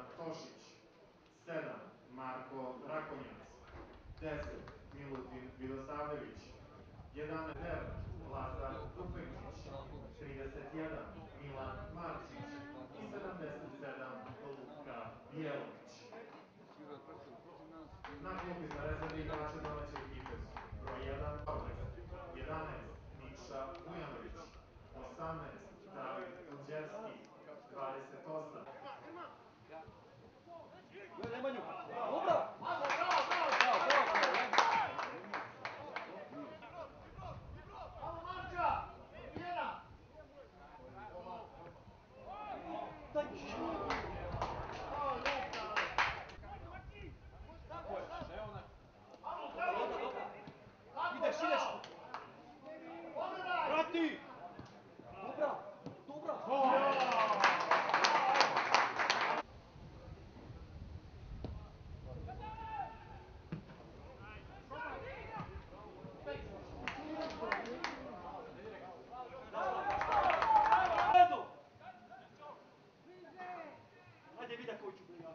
Tošić, 7. Marko Rakonjac, 10. Milutin Vidosavljević, 11. Lazar Tufekčić, 31. Milan Marčić i 77. Luka Bjelović. Na klupi za rezervni igrače domaće ekipe su broj 1. Orles, 11. Nikša Vujanović, 18. David Đurđevski, 28. Nemanju! Dobro! Ideš, ideš! Prati! Dobra! Dobra! Ajde vidi koji ću briga.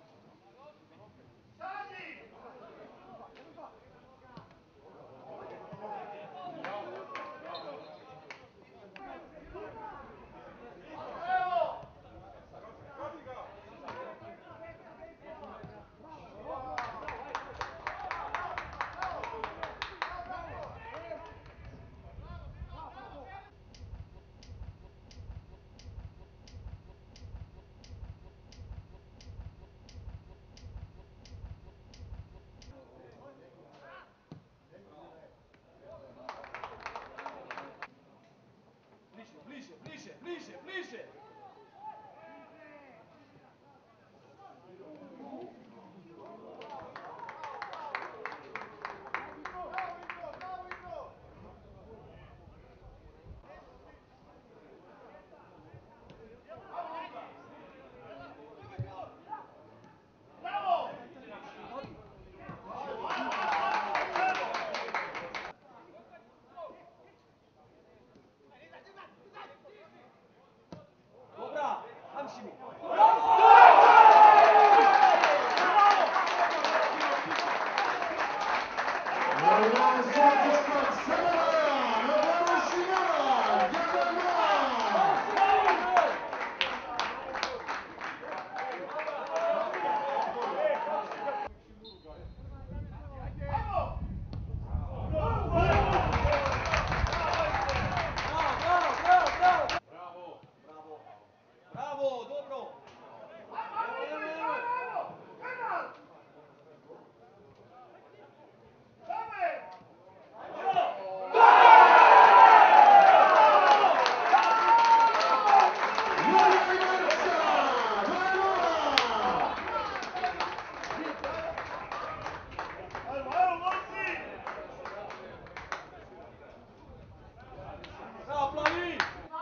Bliže, bliže, bliže, bliže! Dobra! Hamsi mi! Bravo, dobro! Bravo, plavi!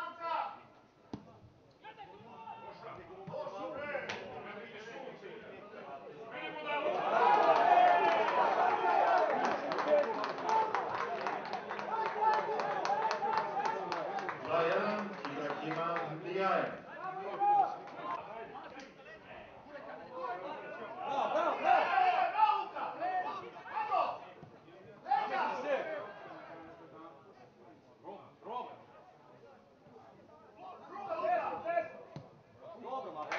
Broj 1. Ibrahima Ndiaye. Bravo, bravo, bravo! Dobro, Marko.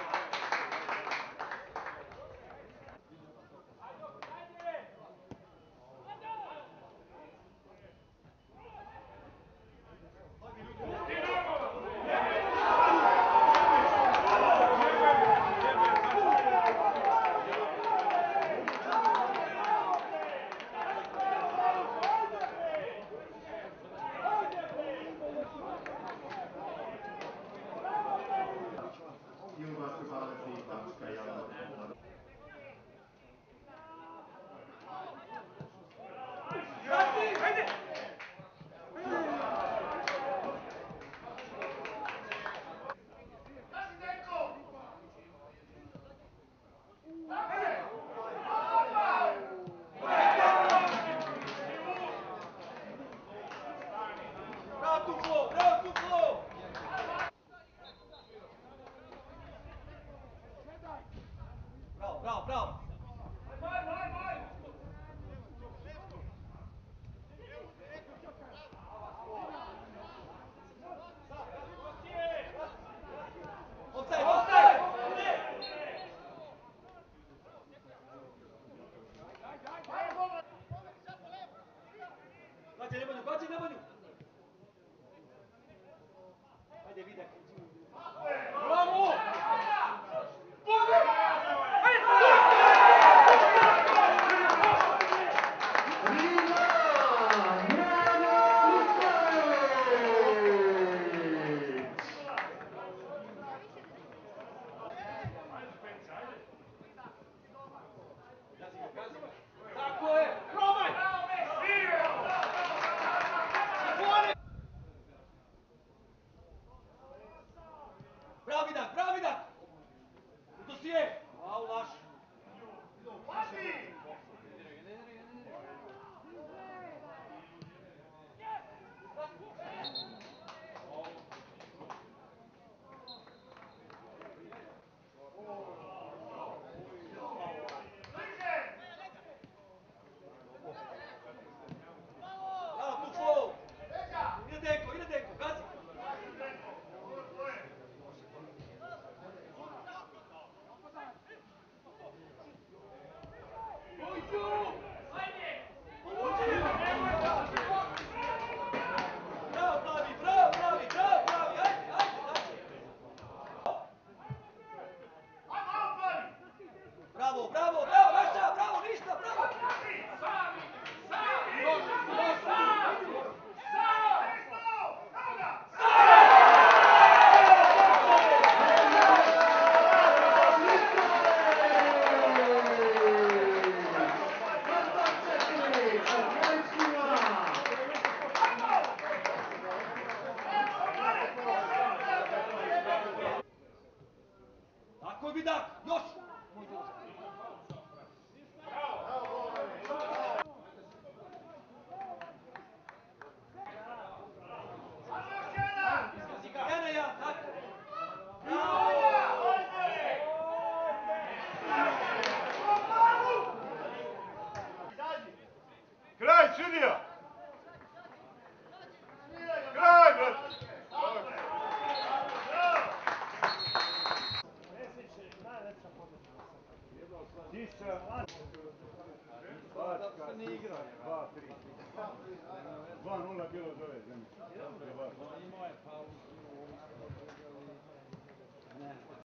I u basketball.1. Bravo, Tuflo! Bravo, Tuflo! bravo, bravo. Offside, offside! Gađaj Nemanju! Ajde, Vidak. Bravo! Tako je! Probaj! Bravo Vidak, bravo Vidak! U dosije! Bravo Laš! Bravo Tufo! Ide Denko, gazi! Bravo Plavi, bravo Plavi, bravo Plavi! Ajde, ajde, dači! Bravo, bravo, bravo, Naša, bravo, ništa, bravo! Tako je Vidak, još! Jedan, jedan, tako! Bravo! Kraj, sudija! Kraj, brate! Predsjedniče, najlepša pobjeda.